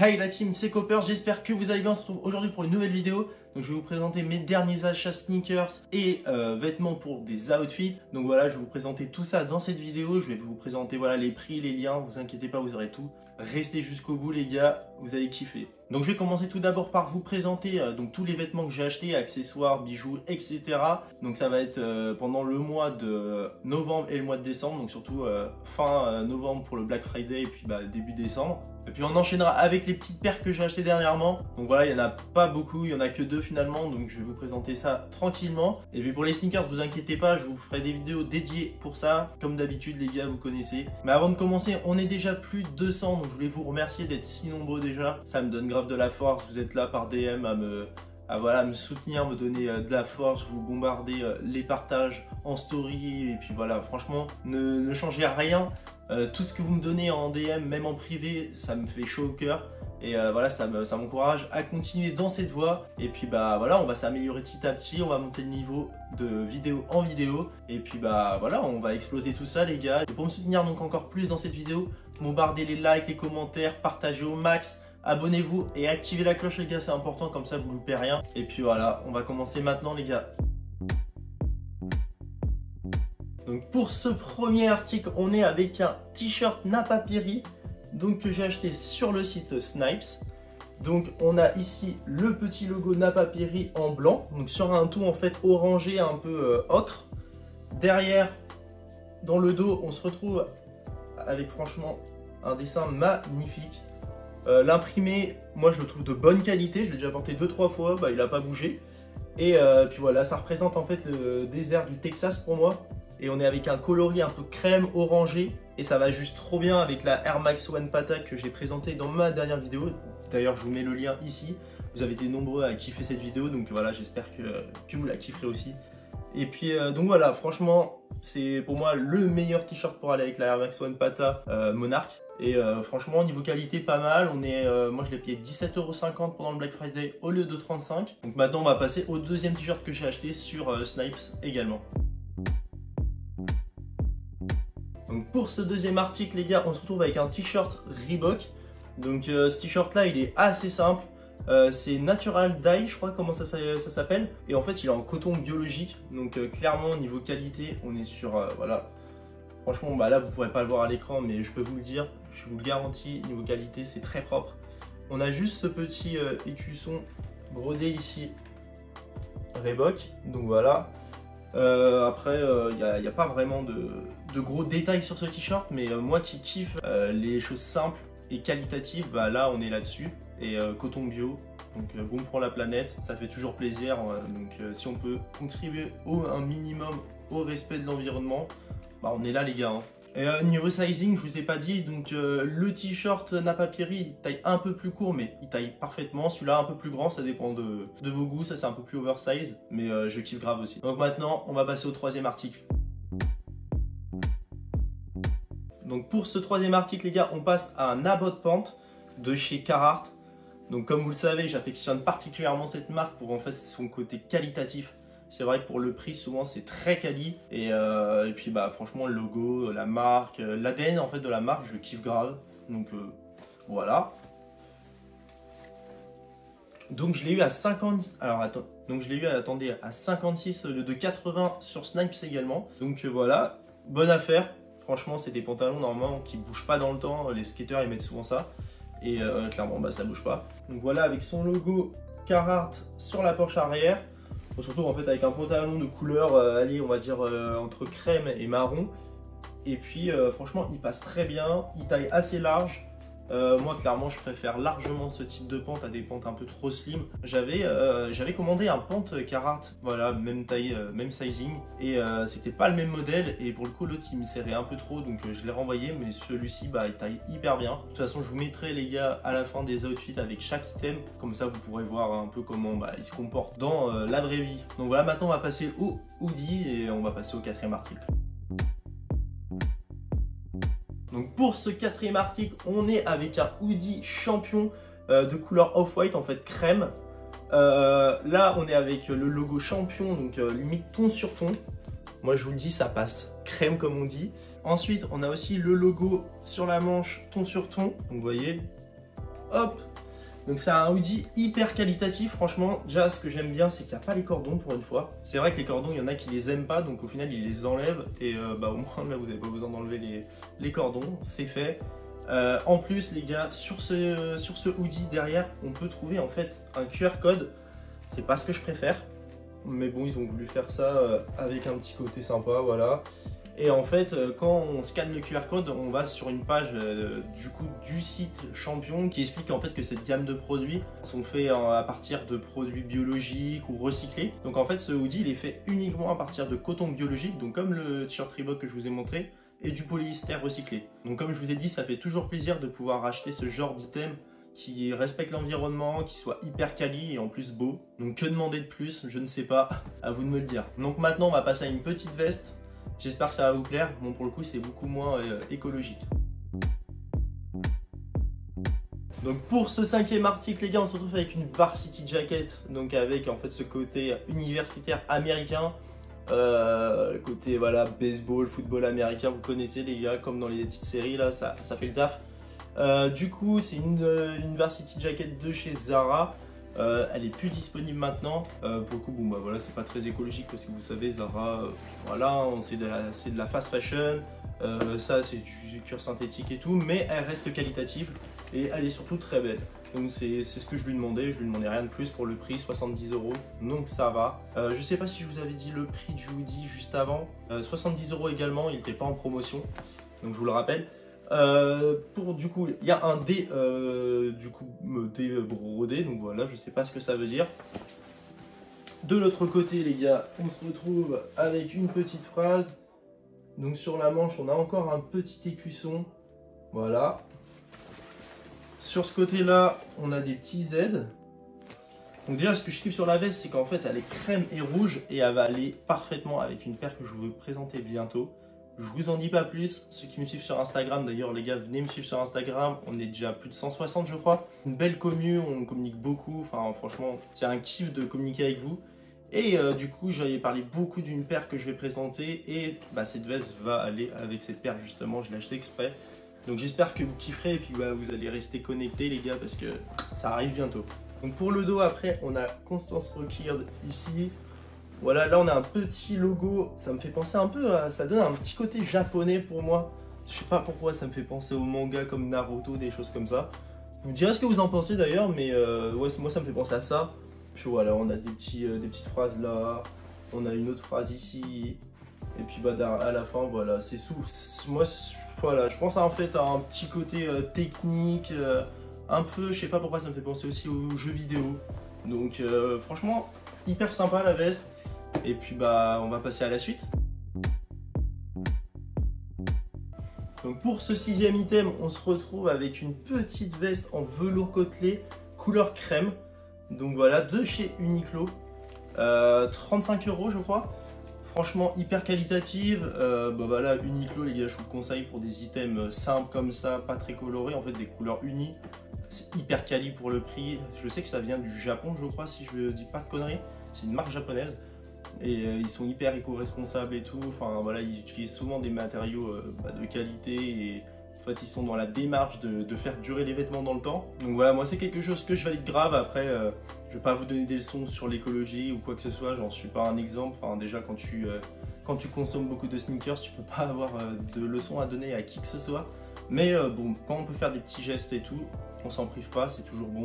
Hey la team, c'est Copper, j'espère que vous allez bien. On se retrouve aujourd'hui pour une nouvelle vidéo. Donc je vais vous présenter mes derniers achats sneakers et vêtements pour des outfits. Donc voilà, je vais vous présenter tout ça dans cette vidéo. Je vais vous présenter voilà, les prix, les liens, vous inquiétez pas, vous aurez tout. Restez jusqu'au bout les gars, vous allez kiffer. Donc je vais commencer tout d'abord par vous présenter donc tous les vêtements que j'ai achetés, accessoires, bijoux, etc. Donc ça va être pendant le mois de novembre et le mois de décembre. Donc surtout fin novembre pour le Black Friday et puis début décembre. Et puis on enchaînera avec les petites paires que j'ai achetées dernièrement. Donc voilà, il n'y en a pas beaucoup, il n'y en a que 2 finalement. Donc je vais vous présenter ça tranquillement. Et puis pour les sneakers, vous inquiétez pas, je vous ferai des vidéos dédiées pour ça. Comme d'habitude les gars, vous connaissez. Mais avant de commencer, on est déjà plus de 200. Donc je voulais vous remercier d'être si nombreux déjà. Ça me donne grave de la force. Vous êtes là par DM à me soutenir, me donner de la force, vous bombardez les partages en story. Et puis voilà, franchement, ne changez rien. Tout ce que vous me donnez en DM, même en privé, ça me fait chaud au cœur. Et voilà, ça m'encourage à continuer dans cette voie. Et puis voilà, on va s'améliorer petit à petit, on va monter le niveau de vidéo en vidéo. Et puis voilà, on va exploser tout ça les gars. Et pour me soutenir donc encore plus dans cette vidéo, bombardez les likes, les commentaires, partagez au max. Abonnez-vous et activez la cloche les gars, c'est important, comme ça vous loupez rien. Et puis voilà, on va commencer maintenant les gars. Donc pour ce premier article, on est avec un t-shirt Napapiri, donc que j'ai acheté sur le site Snipes. Donc on a ici le petit logo Napapiri en blanc, donc sur un ton en fait orangé un peu ocre. Derrière, dans le dos, on se retrouve avec franchement un dessin magnifique. L'imprimé, moi je le trouve de bonne qualité, je l'ai déjà porté 2-3 fois, il n'a pas bougé. Et puis voilà, ça représente en fait le désert du Texas pour moi. Et on est avec un coloris un peu crème orangé. Et ça va juste trop bien avec la Air Max One Pata que j'ai présentée dans ma dernière vidéo. D'ailleurs, je vous mets le lien ici. Vous avez été nombreux à kiffer cette vidéo. Donc voilà, j'espère que vous la kifferez aussi. Et puis donc voilà, franchement, c'est pour moi le meilleur t-shirt pour aller avec la Air Max One Pata Monarch. Et franchement, niveau qualité, pas mal. Moi, je l'ai payé 17,50 € pendant le Black Friday au lieu de 35. Donc maintenant, on va passer au deuxième t-shirt que j'ai acheté sur Snipes également. Donc pour ce deuxième article les gars, on se retrouve avec un t-shirt Reebok. Donc ce t-shirt là il est assez simple, c'est Natural Dye je crois comment ça s'appelle. Et en fait il est en coton biologique, donc clairement niveau qualité on est sur, voilà. Franchement là vous pourrez pas le voir à l'écran mais je peux vous le dire, je vous le garantis, niveau qualité c'est très propre. On a juste ce petit écusson brodé ici Reebok, donc voilà. Après, il n'y a pas vraiment de gros détails sur ce t-shirt, mais moi qui kiffe les choses simples et qualitatives, là on est là-dessus. Et coton bio, donc bon pour la planète, ça fait toujours plaisir. Donc si on peut contribuer un minimum au respect de l'environnement, on est là les gars. Et niveau sizing, je vous ai pas dit, donc le t-shirt Napapiri il taille un peu plus court mais il taille parfaitement. Celui-là un peu plus grand, ça dépend de vos goûts, ça c'est un peu plus oversize, mais je kiffe grave aussi. Donc maintenant, on va passer au troisième article. Donc pour ce troisième article les gars, on passe à un Abbot Pant de chez Carhartt. Donc comme vous le savez, j'affectionne particulièrement cette marque pour en fait son côté qualitatif. C'est vrai que pour le prix, souvent c'est très quali. Et puis franchement, le logo, la marque, l'ADN en fait de la marque, je kiffe grave. Donc voilà. Donc je l'ai eu à 50. Alors attends. Donc je l'ai eu attendez, à 56 le de 80 sur Snipes également. Donc voilà, bonne affaire. Franchement, c'est des pantalons normalement qui bougent pas dans le temps. Les skateurs ils mettent souvent ça. Et clairement, ça bouge pas. Donc voilà, avec son logo Carhartt sur la poche arrière. On se retrouve en fait avec un pantalon de couleur, allez on va dire entre crème et marron. Et puis franchement il passe très bien, il taille assez large. Moi clairement je préfère largement ce type de pente à des pentes un peu trop slim. J'avais commandé un pente Carhartt, voilà, même taille, même sizing. Et c'était pas le même modèle et pour le coup l'autre il me serrait un peu trop donc je l'ai renvoyé. Mais celui-ci il taille hyper bien. De toute façon je vous mettrai les gars à la fin des outfits avec chaque item. Comme ça vous pourrez voir un peu comment il se comporte dans la vraie vie. Donc voilà, maintenant on va passer au hoodie et on va passer au quatrième article. Donc pour ce quatrième article, on est avec un hoodie champion de couleur off-white, en fait crème. Là, on est avec le logo champion, donc limite ton sur ton. Moi, je vous le dis, ça passe crème comme on dit. Ensuite, on a aussi le logo sur la manche ton sur ton. Donc vous voyez, hop, Donc c'est un hoodie hyper qualitatif, franchement. Déjà ce que j'aime bien c'est qu'il n'y a pas les cordons pour une fois. C'est vrai que les cordons il y en a qui les aiment pas, donc au final ils les enlèvent. Et au moins là vous n'avez pas besoin d'enlever les cordons, c'est fait. En plus les gars, sur ce hoodie derrière, on peut trouver en fait un QR code. C'est pas ce que je préfère, mais bon ils ont voulu faire ça avec un petit côté sympa, voilà. Et en fait, quand on scanne le QR code, on va sur une page du site Champion qui explique en fait que cette gamme de produits sont faits à partir de produits biologiques ou recyclés. Donc en fait, ce hoodie, il est fait uniquement à partir de coton biologique, donc comme le t-shirt Reebok que je vous ai montré, et du polyester recyclé. Donc comme je vous ai dit, ça fait toujours plaisir de pouvoir acheter ce genre d'item qui respecte l'environnement, qui soit hyper quali et en plus beau. Donc que demander de plus? Je ne sais pas, à vous de me le dire. Donc maintenant, on va passer à une petite veste. J'espère que ça va vous plaire. Bon, pour le coup, c'est beaucoup moins écologique. Donc pour ce 5e article, les gars, on se retrouve avec une varsity jacket. Donc avec en fait ce côté universitaire américain. Côté voilà, baseball, football américain, vous connaissez les gars, comme dans les petites séries là, ça fait le taf. Du coup, c'est une varsity jacket de chez Zara. Elle est plus disponible maintenant. Pour le coup, bon bah voilà, c'est pas très écologique parce que vous savez, Zara, voilà, c'est de la fast fashion. Ça, c'est du cuir synthétique et tout, mais elle reste qualitative et elle est surtout très belle. Donc c'est ce que je lui demandais. Je lui demandais rien de plus pour le prix, 70 €. Donc ça va. Je sais pas si je vous avais dit le prix du hoodie juste avant. 70 € également. Il n'était pas en promotion. Donc je vous le rappelle. Du coup, il y a un D, D brodé, donc voilà, je sais pas ce que ça veut dire. De l'autre côté, les gars, on se retrouve avec une petite phrase. Donc sur la manche, on a encore un petit écusson, voilà. Sur ce côté-là, on a des petits Z. Donc déjà, ce que je kiffe sur la veste, c'est qu'en fait, elle est crème et rouge et elle va aller parfaitement avec une paire que je vais vous présenter bientôt. Je vous en dis pas plus, ceux qui me suivent sur Instagram, d'ailleurs les gars, venez me suivre sur Instagram, on est déjà plus de 160 je crois. Une belle commu, on communique beaucoup, enfin franchement c'est un kiff de communiquer avec vous. Et du coup j'avais parlé beaucoup d'une paire que je vais présenter et cette veste va aller avec cette paire justement, je l'ai acheté exprès. Donc j'espère que vous kifferez et puis vous allez rester connectés les gars parce que ça arrive bientôt. Donc pour le dos après on a Constance Rockird ici. Voilà, là on a un petit logo, ça me fait penser un peu à... Ça donne un petit côté japonais pour moi. Je sais pas pourquoi, ça me fait penser aux mangas comme Naruto, des choses comme ça. Vous me direz ce que vous en pensez d'ailleurs, mais ouais, moi ça me fait penser à ça. Puis voilà, on a des petites phrases là, on a une autre phrase ici. Et puis à la fin, voilà, c'est sous... Moi, voilà, je pense en fait à un petit côté technique, un peu, je sais pas pourquoi ça me fait penser aussi aux jeux vidéo. Donc franchement, hyper sympa la veste. Et puis on va passer à la suite. Donc pour ce 6e item, on se retrouve avec une petite veste en velours côtelé couleur crème. Donc voilà, de chez Uniqlo. 35 € je crois. Franchement hyper qualitative. Voilà, Uniqlo les gars, je vous le conseille pour des items simples comme ça, pas très colorés, en fait des couleurs unies. C'est hyper quali pour le prix. Je sais que ça vient du Japon je crois, si je dis pas de conneries. C'est une marque japonaise. Et ils sont hyper éco-responsables et tout, enfin voilà, ils utilisent souvent des matériaux de qualité et en fait ils sont dans la démarche de faire durer les vêtements dans le temps. Donc voilà, moi c'est quelque chose que je valide grave. Après je vais pas vous donner des leçons sur l'écologie ou quoi que ce soit, j'en suis pas un exemple. Enfin déjà quand tu consommes beaucoup de sneakers, tu peux pas avoir de leçons à donner à qui que ce soit. Mais bon, quand on peut faire des petits gestes et tout, on s'en prive pas, c'est toujours bon.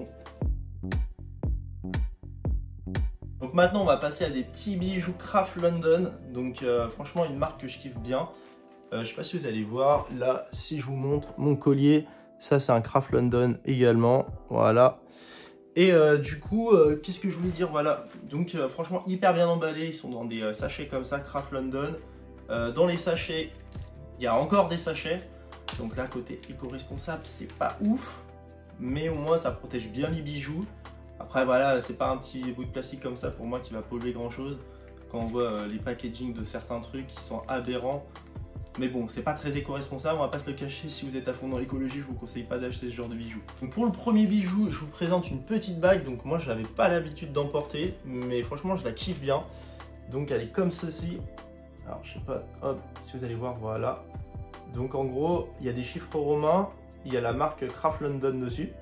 Donc maintenant on va passer à des petits bijoux Craft London. Donc franchement une marque que je kiffe bien. Je sais pas si vous allez voir là, si je vous montre mon collier, ça c'est un Craft London également, voilà. Et du coup qu'est-ce que je voulais dire, voilà. Donc franchement hyper bien emballé, ils sont dans des sachets comme ça, Craft London. Dans les sachets, il y a encore des sachets. Donc là côté éco-responsable c'est pas ouf, mais au moins ça protège bien les bijoux. Après voilà, c'est pas un petit bout de plastique comme ça pour moi qui va polluer grand chose. Quand on voit les packaging de certains trucs qui sont aberrants. Mais bon, c'est pas très éco-responsable, on va pas se le cacher. Si vous êtes à fond dans l'écologie, je vous conseille pas d'acheter ce genre de bijoux. Donc pour le premier bijou, je vous présente une petite bague. Donc moi je n'avais pas l'habitude d'en porter, mais franchement je la kiffe bien. Donc elle est comme ceci. Alors je sais pas, hop, si vous allez voir, voilà. Donc en gros, il y a des chiffres romains, il y a la marque Craft London dessus.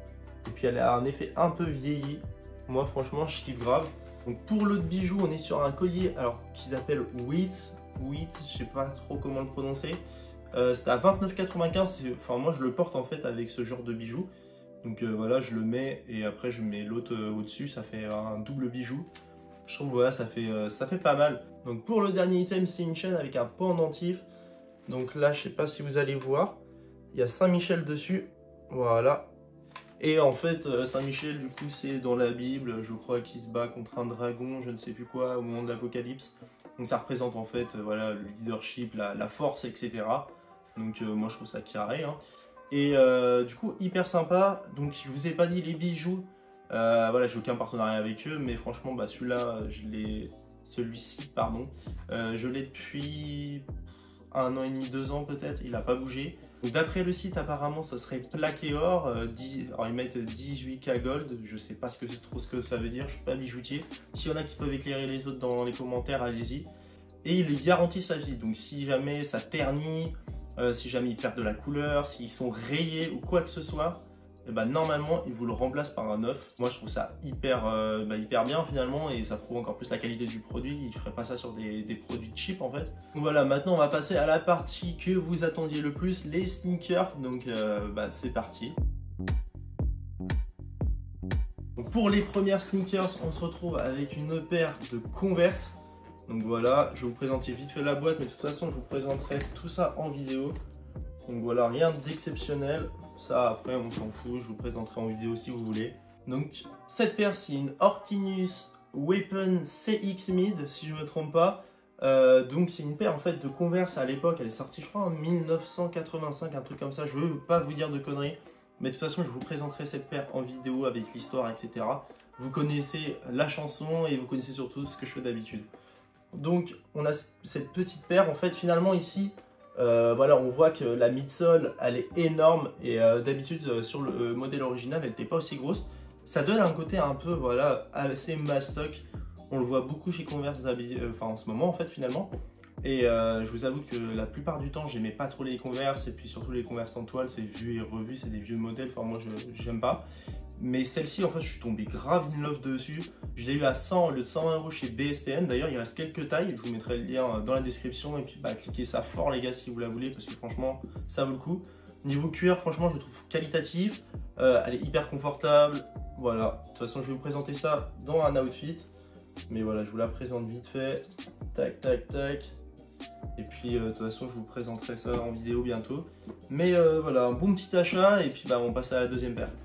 Et puis elle a un effet un peu vieilli. Moi franchement je kiffe grave. Donc pour l'autre bijou, on est sur un collier alors qu'ils appellent Wheat, je sais pas trop comment le prononcer. C'était à 29,95 €. Enfin moi je le porte en fait avec ce genre de bijou. Donc voilà, je le mets et après je mets l'autre au-dessus, ça fait un double bijou. Je trouve voilà, ça fait pas mal. Donc pour le dernier item, c'est une chaîne avec un pendentif. Donc là, je sais pas si vous allez voir, il y a Saint-Michel dessus. Voilà. Et en fait, Saint-Michel, du coup, c'est dans la Bible, je crois qu'il se bat contre un dragon, je ne sais plus quoi, au moment de l'Apocalypse. Donc ça représente en fait voilà, le leadership, la force, etc. Donc moi je trouve ça carré. Hein. Et du coup, hyper sympa. Donc je vous ai pas dit les bijoux. Voilà, j'ai aucun partenariat avec eux, mais franchement, bah, celui-ci, pardon, je l'ai depuis 1 an et demi, 2 ans peut-être, il n'a pas bougé. D'après le site, apparemment, ça serait plaqué or. Alors ils mettent 18K gold, je sais pas trop ce que ça veut dire, je suis pas bijoutier. S'il y en a qui peuvent éclairer les autres dans les commentaires, allez-y. Et il est garanti sa vie, donc si jamais ça ternit, si jamais ils perdent de la couleur, s'ils sont rayés ou quoi que ce soit, et ben normalement ils vous le remplacent par un neuf. Moi je trouve ça hyper bien finalement et ça prouve encore plus la qualité du produit. Ils ne feraient pas ça sur des produits cheap en fait. Donc voilà, maintenant on va passer à la partie que vous attendiez le plus, les sneakers. Donc c'est parti. Donc, pour les premières sneakers, on se retrouve avec une paire de Converse. Donc voilà, je vais vous présenter vite fait la boîte, mais de toute façon je vous présenterai tout ça en vidéo. Donc voilà, rien d'exceptionnel. Ça après on s'en fout, je vous présenterai en vidéo si vous voulez. Donc cette paire c'est une Orkinus Weapon CX Mid si je ne me trompe pas. Donc c'est une paire en fait de Converse à l'époque, elle est sortie je crois en 1985, un truc comme ça, je veux pas vous dire de conneries. Mais de toute façon je vous présenterai cette paire en vidéo avec l'histoire etc. Vous connaissez la chanson et vous connaissez surtout ce que je fais d'habitude. Donc on a cette petite paire en fait finalement ici. Voilà, on voit que la midsole elle est énorme et d'habitude sur le modèle original elle n'était pas aussi grosse. Ça donne un côté un peu voilà assez mastoc. On le voit beaucoup chez Converse en ce moment en fait finalement. Et je vous avoue que la plupart du temps j'aimais pas trop les Converse et puis surtout les Converse en toile, c'est vu et revu, c'est des vieux modèles, enfin moi j'aime pas. Mais celle-ci en fait je suis tombé grave in love dessus. Je l'ai eu à 100 au lieu de 120 € chez BSTN. D'ailleurs il reste quelques tailles, je vous mettrai le lien dans la description. Et puis cliquez ça fort les gars si vous la voulez parce que franchement ça vaut le coup. Niveau cuir franchement je le trouve qualitatif. Elle est hyper confortable. Voilà, de toute façon je vais vous présenter ça dans un outfit. Mais voilà je vous la présente vite fait. Tac tac tac. Et puis de toute façon je vous présenterai ça en vidéo bientôt. Mais voilà un bon petit achat et puis on passe à la deuxième paire.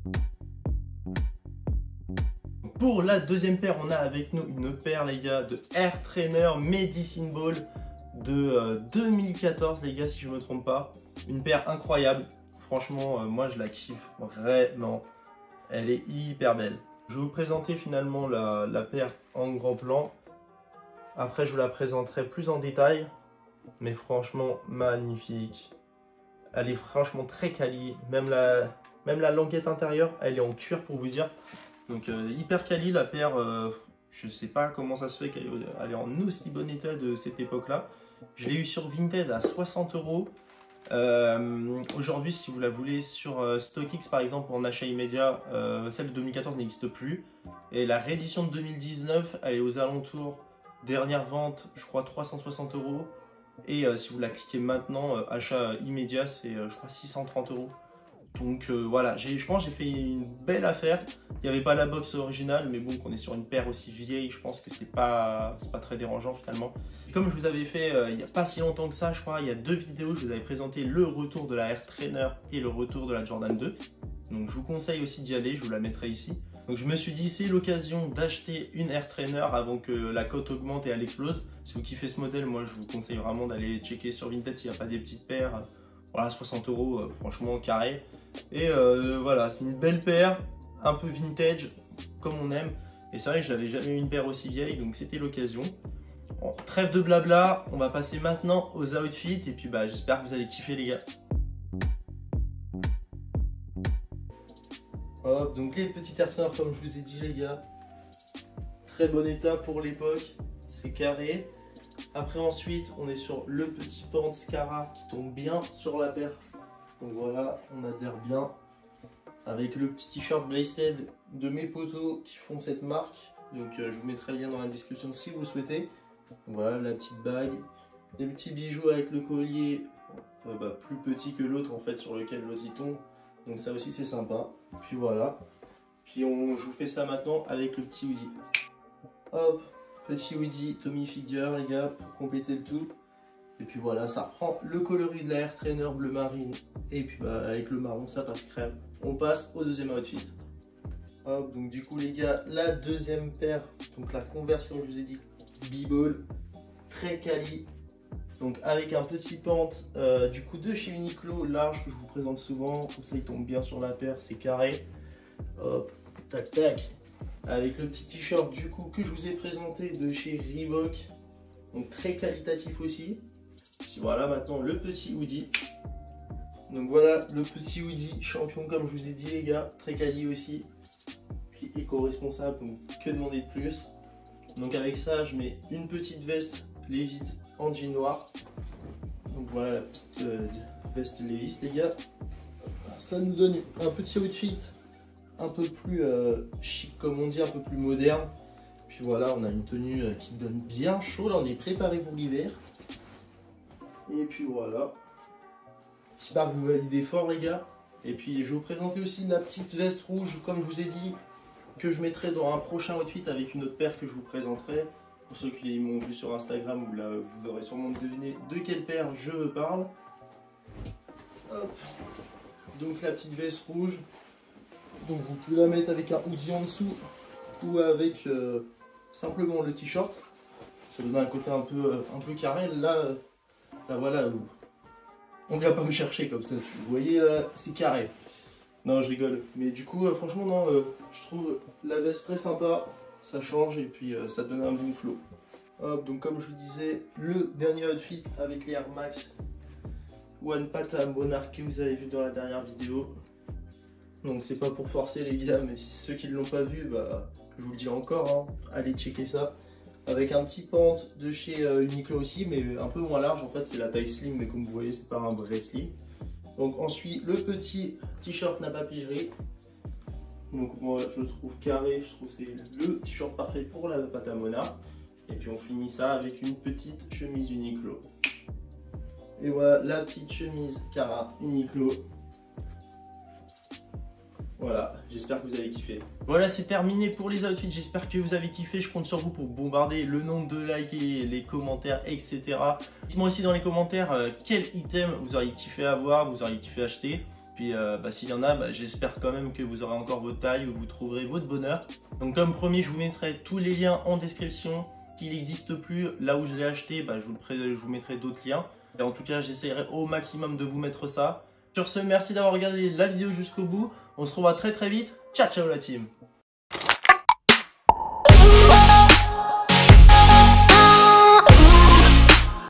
Pour la deuxième paire, on a avec nous une paire les gars de Air Trainer Medicine Ball de 2014 les gars si je ne me trompe pas. Une paire incroyable, franchement moi je la kiffe vraiment, elle est hyper belle. Je vais vous présenter finalement la paire en grand plan, après je vous la présenterai plus en détail, mais franchement magnifique. Elle est franchement très quali, même la languette intérieure elle est en cuir pour vous dire. Donc hyper quali la paire, je sais pas comment ça se fait qu'elle est en aussi bon état de cette époque là. Je l'ai eu sur Vinted à 60 €. Aujourd'hui si vous la voulez sur StockX par exemple en achat immédiat, celle de 2014 n'existe plus. Et la réédition de 2019 elle est aux alentours, dernière vente je crois 360 €. Et si vous la cliquez maintenant, achat immédiat c'est je crois 630 €. Donc voilà, je pense que j'ai fait une belle affaire. Il n'y avait pas la box originale, mais bon, qu'on est sur une paire aussi vieille, je pense que c'est pas très dérangeant finalement. Comme je vous avais fait il n'y a pas si longtemps que ça, je crois, il y a 2 vidéos, je vous avais présenté le retour de la Air Trainer et le retour de la Jordan 2. Donc je vous conseille aussi d'y aller, je vous la mettrai ici. Donc je me suis dit, c'est l'occasion d'acheter une Air Trainer avant que la cote augmente et elle explose. Si vous kiffez ce modèle, moi je vous conseille vraiment d'aller checker sur Vinted s'il n'y a pas des petites paires. Voilà, 60 €, franchement carré. Et voilà, c'est une belle paire, un peu vintage, comme on aime. Et c'est vrai que j'avais jamais eu une paire aussi vieille, donc c'était l'occasion. Bon, trêve de blabla, on va passer maintenant aux outfits. Et puis j'espère que vous allez kiffer les gars. Hop, donc les petits Air Trainer comme je vous ai dit les gars. Très bon état pour l'époque, c'est carré. Après ensuite, on est sur le petit Pants Cara qui tombe bien sur la paire. Donc voilà, on adhère bien. avec le petit t-shirt Blasted de mes potos qui font cette marque. Donc je vous mettrai le lien dans la description si vous le souhaitez. Voilà la petite bague, des petits bijoux avec le collier plus petit que l'autre en fait sur lequel l'autre y tombe. Donc ça aussi c'est sympa. Puis voilà. Puis je vous fais ça maintenant avec le petit hoodie. Hop, petit hoodie Tommy Figure les gars pour compléter le tout. Et puis voilà, ça reprend le coloris de la Air Trainer bleu marine. Et puis avec le marron ça passe crème. On passe au deuxième outfit. Hop, donc du coup les gars, la deuxième paire, donc la Converse comme je vous ai dit, B-Ball, très quali. Donc avec un petit pente du coup de chez Uniqlo, large que je vous présente souvent, comme ça il tombe bien sur la paire, c'est carré. Hop, tac tac. Avec le petit t-shirt du coup que je vous ai présenté de chez Reebok, donc très qualitatif aussi. Puis voilà maintenant le petit hoodie. Donc voilà le petit hoodie champion comme je vous ai dit les gars, très quali aussi. Puis éco-responsable, donc que demander de plus. Donc avec ça je mets une petite veste Levi's en jean noir. Donc voilà la petite veste Levi's les gars. Ça nous donne un petit outfit un peu plus chic comme on dit, un peu plus moderne. Puis voilà, on a une tenue qui donne bien chaud, là on est préparé pour l'hiver. Et puis voilà. J'espère que vous validez fort les gars. Et puis je vais vous présenter aussi la petite veste rouge, comme je vous ai dit, que je mettrai dans un prochain outfit avec une autre paire que je vous présenterai. Pour ceux qui m'ont vu sur Instagram, vous aurez sûrement deviné de quelle paire je parle. Hop. Donc la petite veste rouge. Donc vous pouvez la mettre avec un hoodie en dessous ou avec simplement le t-shirt. Ça donne un côté un peu carré. Là voilà, on vient pas me chercher comme ça. Vous voyez là, c'est carré. Non, je rigole. Mais du coup, franchement, non, je trouve la veste très sympa. Ça change et puis ça donne un bon flow. Hop, donc comme je vous disais, le dernier outfit avec les Air Max One Pata Monarch que vous avez vu dans la dernière vidéo. Donc c'est pas pour forcer les gars, mais ceux qui ne l'ont pas vu, je vous le dis encore, hein, allez checker ça. Avec un petit pente de chez Uniqlo aussi, mais un peu moins large. En fait, c'est la taille slim, mais comme vous voyez, c'est pas un vrai slim. Donc ensuite, le petit t-shirt Napa Pigerie. Donc moi, je le trouve carré. Je trouve que c'est le t-shirt parfait pour la Patamona. Et puis on finit ça avec une petite chemise Uniqlo. Et voilà, la petite chemise Cara Uniqlo. Voilà, j'espère que vous avez kiffé. Voilà, c'est terminé pour les outfits. J'espère que vous avez kiffé. Je compte sur vous pour bombarder le nombre de likes et les commentaires, etc. Dites-moi aussi dans les commentaires quel item vous auriez kiffé avoir, vous auriez kiffé acheter. Puis s'il y en a, j'espère quand même que vous aurez encore votre taille ou que vous trouverez votre bonheur. Donc comme promis, je vous mettrai tous les liens en description. S'il n'existe plus, là où je l'ai acheté, je vous mettrai d'autres liens. Et en tout cas, j'essaierai au maximum de vous mettre ça. Sur ce, merci d'avoir regardé la vidéo jusqu'au bout. On se revoit très vite. Ciao, ciao la team!